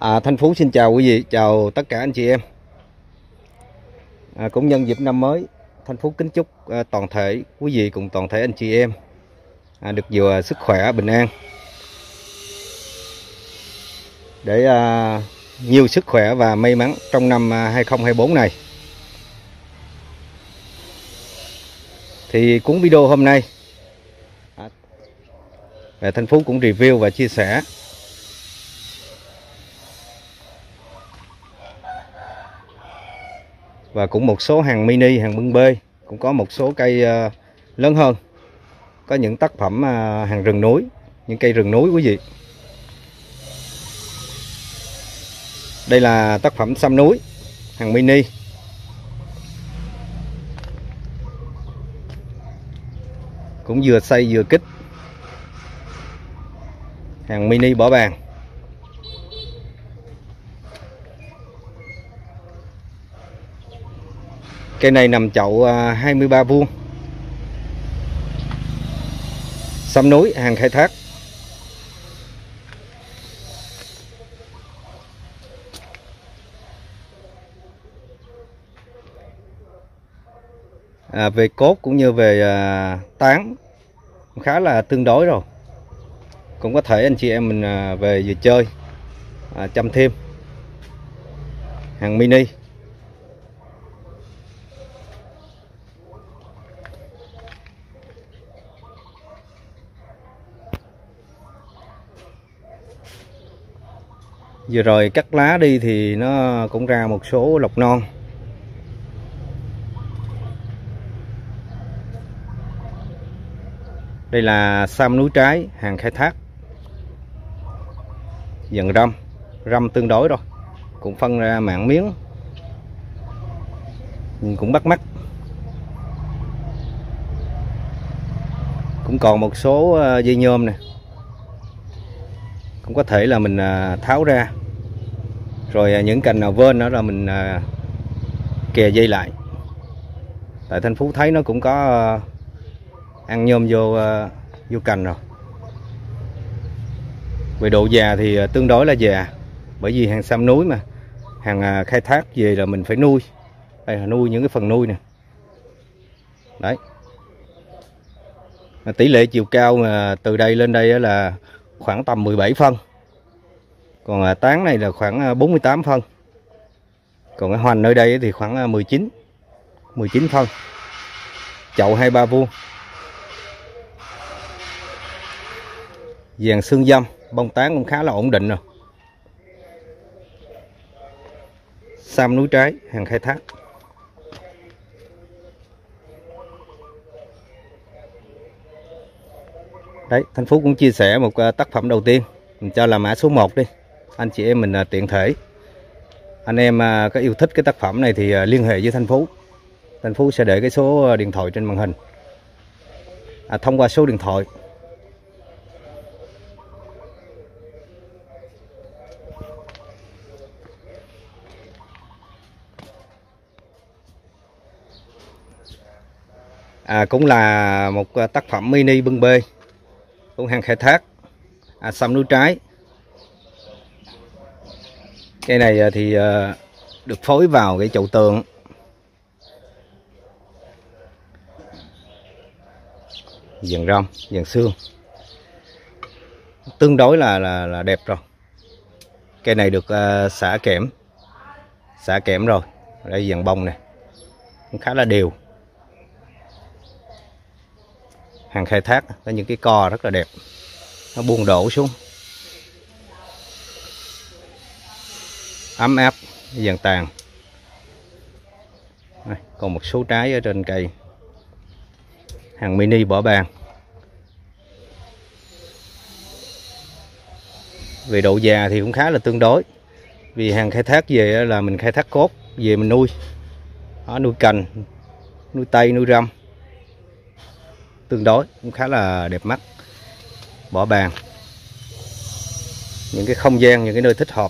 Thanh Phú xin chào quý vị, chào tất cả anh chị em. Cũng nhân dịp năm mới, Thanh Phú kính chúc toàn thể quý vị cùng toàn thể anh chị em được nhiều sức khỏe, bình an, để nhiều sức khỏe và may mắn trong năm 2024 này. Thì cuốn video hôm nay Thanh Phú cũng review và chia sẻ và cũng một số hàng mini, hàng bưng bê, cũng có một số cây lớn hơn, có những tác phẩm hàng rừng núi, những cây rừng núi quý vị. Đây là tác phẩm sâm núi, hàng mini. Cũng vừa xây vừa kích, hàng mini bỏ bàn. Cây này nằm chậu 23 vuông, sâm núi, hàng khai thác. Về cốt cũng như về tán khá là tương đối rồi. Cũng có thể anh chị em mình về vừa chơi chăm thêm. Hàng mini. Vừa rồi cắt lá đi thì nó cũng ra một số lộc non. Đây là sam núi trái, hàng khai thác. Dần răm tương đối rồi, cũng phân ra mảng miếng, nhìn cũng bắt mắt. Cũng còn một số dây nhôm nè, cũng có thể là mình tháo ra, rồi những cành nào vên nữa là mình kè dây lại. Tại Thanh Phú thấy nó cũng có ăn nhôm vô cành rồi. Về độ già thì tương đối là già, bởi vì hàng sam núi mà, hàng khai thác về là mình phải nuôi. Đây là nuôi những cái phần nuôi nè. Đấy. Tỷ lệ chiều cao mà từ đây lên đây là khoảng tầm 17 phân. Còn tán này là khoảng 48 phân. Còn cái hoành nơi đây thì khoảng 19 phân. Chậu 23 vuông. Vàng xương dâm, bông tán cũng khá là ổn định rồi. Sam núi trái, hàng khai thác. Đấy, Thanh Phú cũng chia sẻ một tác phẩm đầu tiên, mình cho là mã số 1 đi. Anh chị em mình tiện thể. Anh em có yêu thích cái tác phẩm này thì liên hệ với Thanh Phú. Thanh Phú sẽ để cái số điện thoại trên màn hình. Thông qua số điện thoại cũng là một tác phẩm mini bưng bê, cũng hàng khai thác, sâm núi trái. Cây này thì được phối vào cái chậu tường. Dàn rong, dàn xương, tương đối là đẹp rồi. Cây này được xả kẽm rồi. Đây dàn bông này cũng khá là đều. Hàng khai thác có những cái co rất là đẹp, nó buông đổ xuống, ấm áp, dàn tàn. Đây, còn một số trái ở trên cây. Hàng mini bỏ bàn. Về độ già thì cũng khá là tương đối, vì hàng khai thác về là mình khai thác cốt về mình nuôi. Đó, nuôi cành, nuôi tây, nuôi răm, tương đối cũng khá là đẹp mắt. Bỏ bàn, những cái không gian, những cái nơi thích hợp.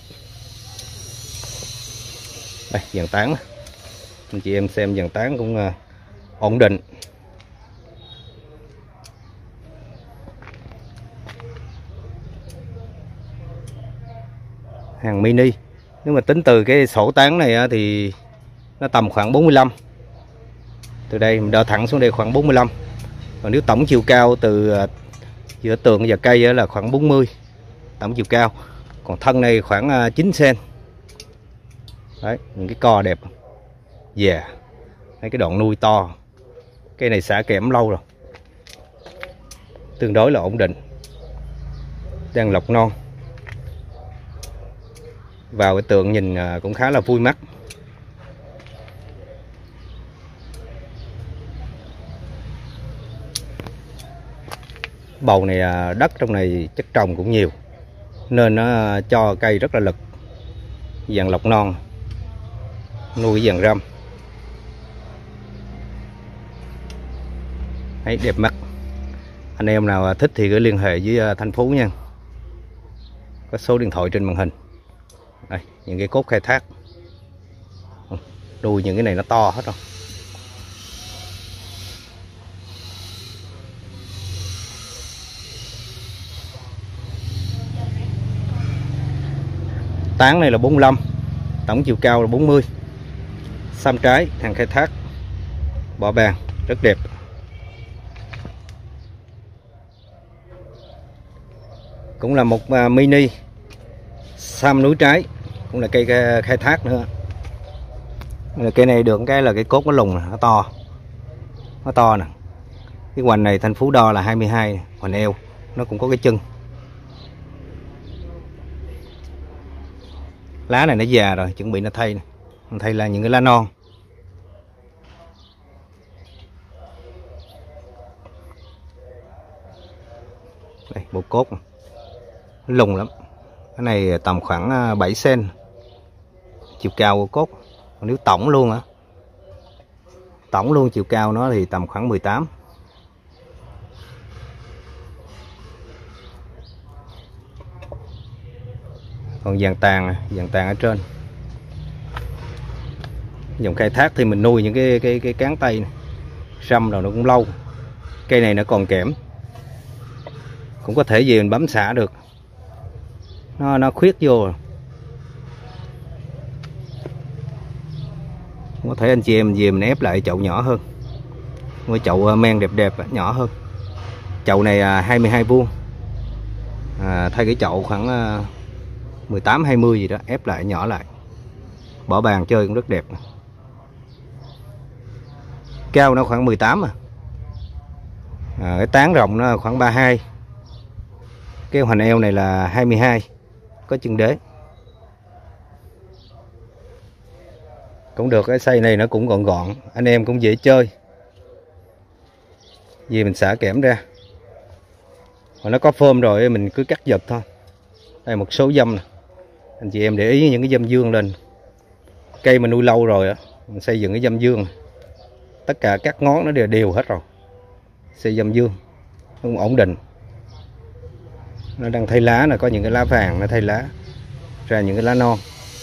Đây dàn tán, anh chị em xem dàn tán cũng ổn định. hàng mini. Nếu mà tính từ cái sổ tán này thì nó tầm khoảng 45. Từ đây mình đo thẳng xuống đây khoảng 45. Còn nếu tổng chiều cao từ giữa tường và cây là khoảng 40 tổng chiều cao. Còn thân này khoảng 9 cm. Đấy, những cái co đẹp. Yeah. Cái đoạn nuôi to. Cây này xả kẽm lâu rồi, tương đối là ổn định, đang lọc non. Vào cái tượng nhìn cũng khá là vui mắt. Bầu này đất trong này chất trồng cũng nhiều nên nó cho cây rất là lực. Dạng lọc non, nuôi dạng răm. Đấy, đẹp mắt. Anh em nào thích thì cứ liên hệ với Thanh Phú nha. Có số điện thoại trên màn hình. Đây, những cái cốt khai thác. Đuôi những cái này nó to hết rồi. Tán này là 45, tổng chiều cao là 40. Xăm trái, hàng khai thác, bỏ bàn, rất đẹp. Cũng là một mini xăm núi trái, cũng là cây khai thác nữa. Cây này được cái là cái cốt nó lùng, nó to nè. Cái hoành này Thanh Phú đo là 22, hoành eo nó cũng có cái chân. Lá này nó già rồi, chuẩn bị nó thay này. Nó thay là những cái lá non. Đây, bộ cốt này. Nó lùng lắm. Cái này tầm khoảng 7 cm chiều cao của cốt. Còn nếu tổng luôn tổng luôn chiều cao nó thì tầm khoảng 18. Còn vàng tàn ở trên. Dòng khai thác thì mình nuôi những cái cán tay này. Răm rồi nó cũng lâu. Cây này nó còn kẽm, cũng có thể gì mình bấm xả được. Nó khuyết vô rồi. Có thể anh chị em về mình ép lại chậu nhỏ hơn. Một chậu men đẹp nhỏ hơn. Chậu này 22 vuông. Thay cái chậu khoảng 18-20 gì đó, ép lại nhỏ lại. Bỏ bàn chơi cũng rất đẹp. Cao nó khoảng 18 cái tán rộng nó khoảng 32. Cái hoành eo này là 22, có chân đế. Cũng được, cái xây này nó cũng gọn gọn, anh em cũng dễ chơi. Vì mình xả kẽm ra. Mà nó có phơm rồi mình cứ cắt giật thôi. Đây một số dâm nè. Anh chị em để ý những cái dâm dương lên. Cây mà nuôi lâu rồi mình xây dựng cái dâm dương. Tất cả các ngón nó đều hết rồi. Xây dâm dương nó cũng ổn định. Nó đang thay lá, là có những cái lá vàng nó thay lá ra những cái lá non.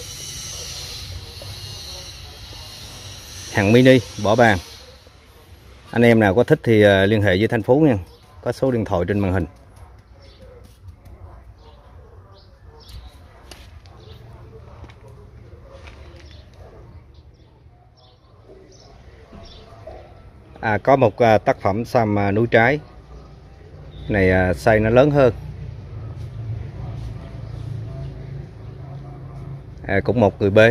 Hàng mini bỏ bàn. Anh em nào có thích thì liên hệ với Thanh Phú nha. Có số điện thoại trên màn hình. Có một tác phẩm xăm núi trái. Này size nó lớn hơn. Cũng một người B.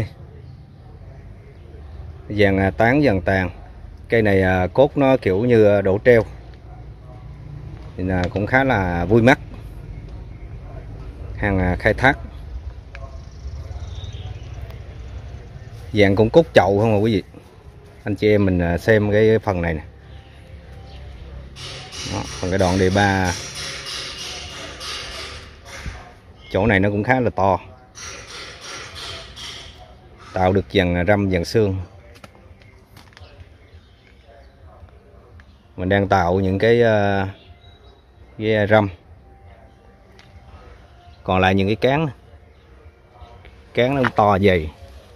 Vàng tán vàng tàn. Cây này cốt nó kiểu như đổ treo thì cũng khá là vui mắt. Hàng khai thác. Vàng cũng cốt chậu không à quý vị. Anh chị em mình xem cái phần này nè. Đó, phần cái đoạn đề ba chỗ này nó cũng khá là to, tạo được dàn răm dàn xương. Mình đang tạo những cái răm, còn lại những cái cán nó to dày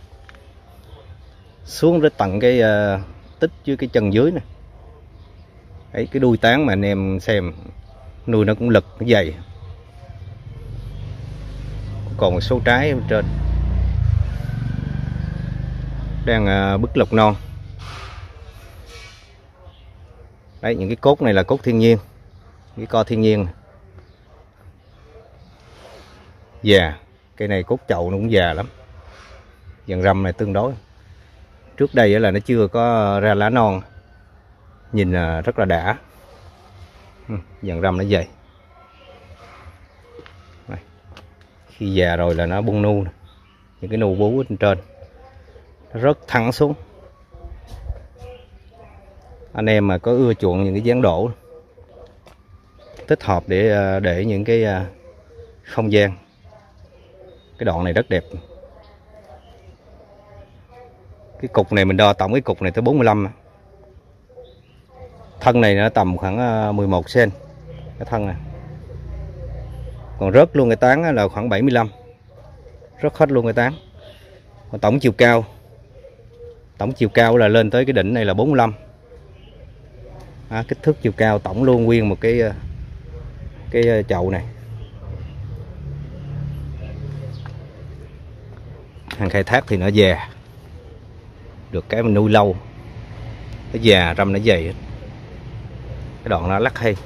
xuống tới tận cái tích dưới cái chân dưới này. Đấy, cái đuôi tán mà anh em xem nuôi nó cũng lực, nó dày. còn một số trái ở bên trên đang bứt lộc non. Đấy, những cái cốt này là cốt thiên nhiên, cái co thiên nhiên già. Cây này cốt chậu nó cũng già lắm, dàn răm này tương đối. Trước đây là nó chưa có ra lá non, nhìn rất là đã. Dàn răm nó dày. Khi già rồi là nó bung nu, những cái nu bú ở trên nó rớt thẳng xuống. Anh em mà có ưa chuộng những cái dáng đổ thích hợp để những cái không gian. Cái đoạn này rất đẹp. Cái cục này mình đo tổng cái cục này tới 45. Thân này nó tầm khoảng 11 cm cái thân này. Còn rớt luôn cái tán là khoảng 75, rớt hết luôn cái tán. Còn tổng chiều cao là lên tới cái đỉnh này là 45. Kích thước chiều cao tổng luôn nguyên một cái chậu này. Hàng khai thác thì nó già, được cái mình nuôi lâu, nó già răm nó dày hết. Cái đoạn nó lắc hay.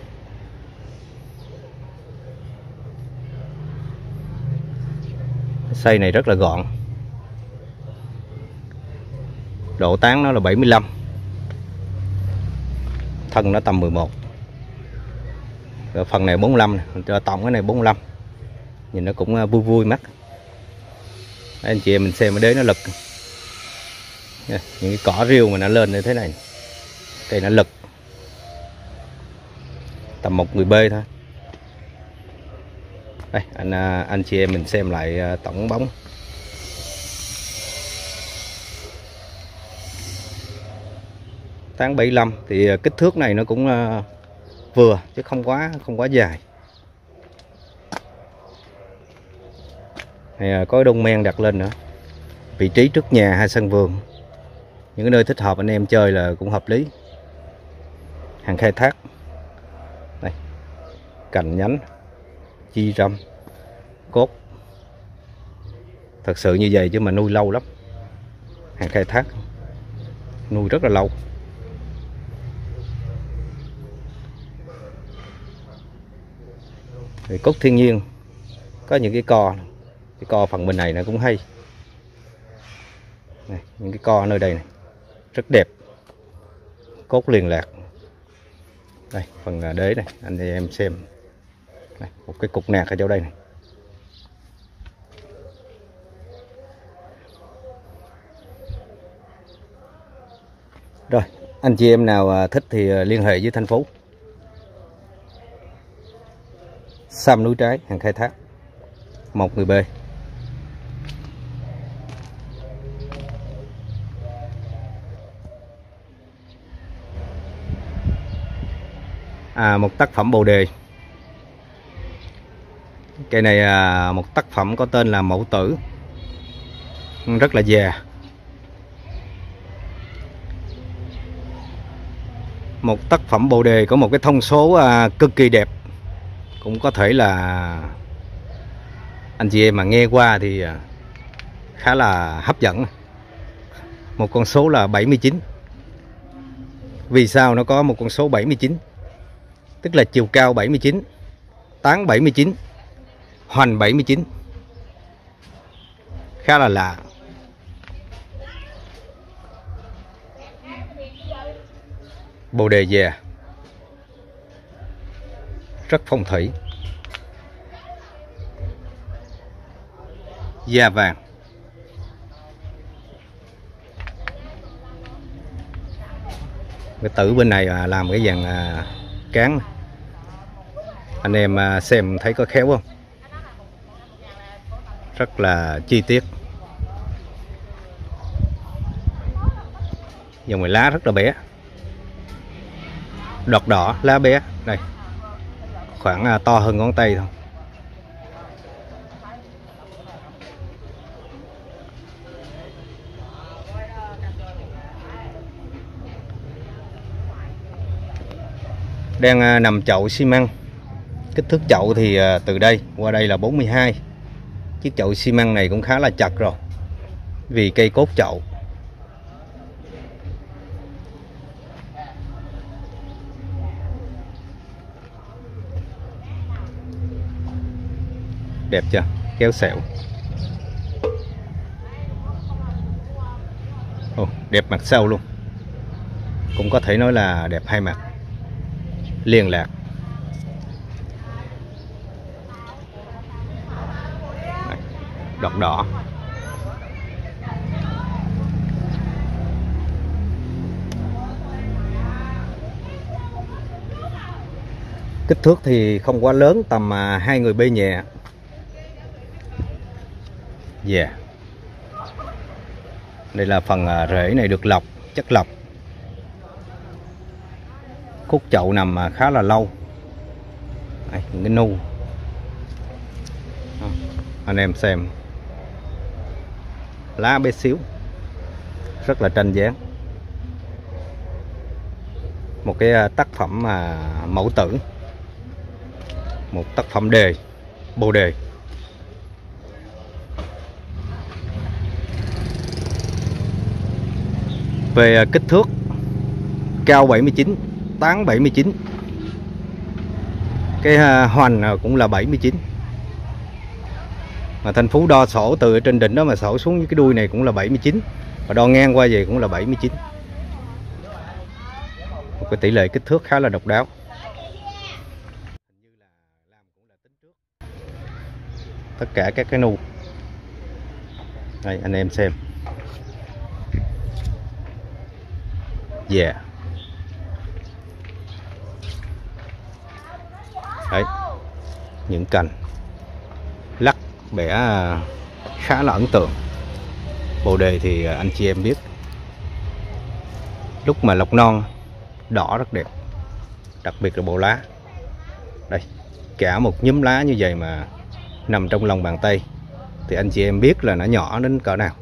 Xây này rất là gọn. Độ tán nó là 75, thân nó tầm 11. Rồi phần này 45 này, cho tổng cái này 45. Nhìn nó cũng vui vui mắt. Đấy, anh chị em mình xem ở đế nó lực. Những cái cỏ riêu mà nó lên như thế này, cây nó lực tầm 1 người bê thôi. Đây, anh chị em mình xem lại tổng bóng. Tán 75 thì kích thước này nó cũng vừa chứ không quá dài. Này, có đông men đặt lên nữa. Vị trí trước nhà hay sân vườn, những cái nơi thích hợp anh em chơi là cũng hợp lý. Hàng khai thác. Đây, cành nhánh, chi răm, cốt. Thật sự như vậy chứ mà nuôi lâu lắm. Hàng khai thác nuôi rất là lâu. Thì cốt thiên nhiên có những cái co phần bên này nó cũng hay. Này, những cái co nơi đây này rất đẹp, cốt liền lạc. Đây phần đế này anh em xem. Này, một cái cục nạc ở chỗ đây này. Rồi anh chị em nào thích thì liên hệ với Thanh Phú. Sam núi trái hàng khai thác 1 người bê. Một tác phẩm bồ đề. Cây này một tác phẩm có tên là Mẫu Tử, rất là già. Một tác phẩm bồ đề có một cái thông số cực kỳ đẹp. Cũng có thể là anh chị em mà nghe qua thì khá là hấp dẫn. Một con số là 79. Vì sao nó có một con số 79? Tức là chiều cao 79, tán 79, hoành 79. Khá là lạ. Bồ đề già, rất phong thủy, da vàng. Cái tử bên này làm cái dàn cán. Anh em xem thấy có khéo không? Rất là chi tiết. Dòng này lá rất là bé, đọt đỏ, lá bé. Đây, khoảng to hơn ngón tay thôi. Đang nằm chậu xi măng. Kích thước chậu thì từ đây qua đây là 42, Chiếc chậu xi măng này cũng khá là chặt rồi vì cây cốt chậu. Đẹp chưa? Kéo xẻo. Ồ, đẹp mặt sau luôn. Cũng có thể nói là đẹp hai mặt. Liên lạc. Đây, đọt đỏ. Kích thước thì không quá lớn, tầm 2 người bê nhẹ. Yeah. Đây là phần rễ này được lọc, chất lọc. Cốt chậu nằm khá là lâu. Đây, những cái nu. Đó, anh em xem. Lá bé xíu. Rất là tranh dáng. Một cái tác phẩm mẫu tử. Một tác phẩm đề, bồ đề. Về kích thước, cao 79, tán 79. Cái hoành cũng là 79. Mà Thanh Phú đo sổ từ trên đỉnh đó mà sổ xuống cái đuôi này cũng là 79. Và đo ngang qua về cũng là 79. Một cái tỷ lệ kích thước khá là độc đáo. Tất cả các cái nu. Đây anh em xem. Yeah. Đấy. Những cành lắc bẻ khá là ấn tượng. Bồ đề thì anh chị em biết, lúc mà lọc non đỏ rất đẹp. Đặc biệt là bộ lá. Đây, cả một nhúm lá như vậy mà nằm trong lòng bàn tay thì anh chị em biết là nó nhỏ đến cỡ nào.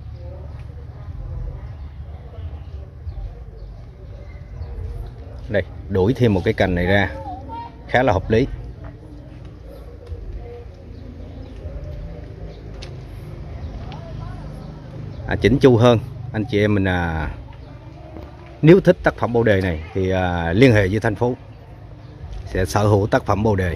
Đây, đuổi thêm một cái cành này ra khá là hợp lý. Chỉnh chu hơn, anh chị em mình nếu thích tác phẩm bồ đề này thì liên hệ với Thanh Phú sẽ sở hữu tác phẩm bồ đề.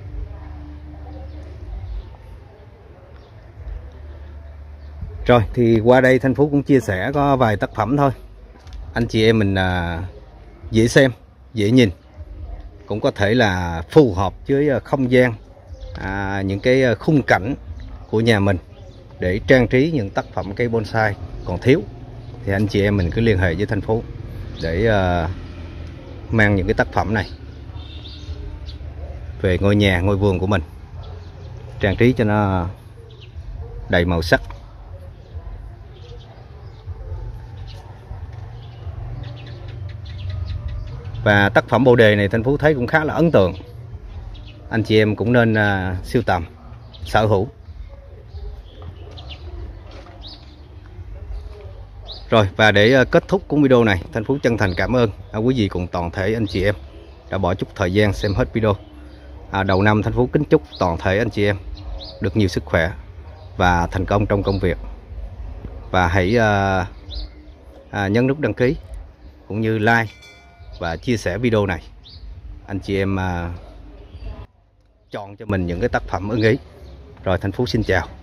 Rồi thì qua đây Thanh Phú cũng chia sẻ có vài tác phẩm thôi. Anh chị em mình dễ xem, dễ nhìn, cũng có thể là phù hợp với không gian, những cái khung cảnh của nhà mình để trang trí những tác phẩm cây bonsai còn thiếu. Thì anh chị em mình cứ liên hệ với Thanh Phú để mang những cái tác phẩm này về ngôi nhà, ngôi vườn của mình, trang trí cho nó đầy màu sắc. Và tác phẩm bồ đề này Thanh Phú thấy cũng khá là ấn tượng. Anh chị em cũng nên sưu tầm, sở hữu. Rồi, và để kết thúc của video này, Thanh Phú chân thành cảm ơn quý vị cùng toàn thể anh chị em đã bỏ chút thời gian xem hết video. Đầu năm Thanh Phú kính chúc toàn thể anh chị em được nhiều sức khỏe và thành công trong công việc. Và hãy nhấn nút đăng ký cũng như like và chia sẻ video này. Anh chị em chọn cho mình những cái tác phẩm ưng ý. Rồi Thanh Phú xin chào.